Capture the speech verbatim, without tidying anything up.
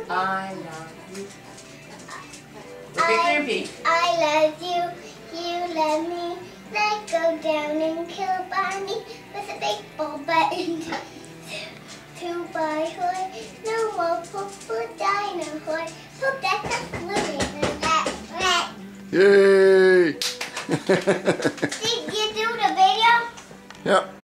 I love you. Look at Grandpa. I love you. You love me. Let's go down and kill Barney with a baseball bat. Two by horse. No more purple dinosaur. Hope that's a fluid. Yay! Did you do the video? Yep.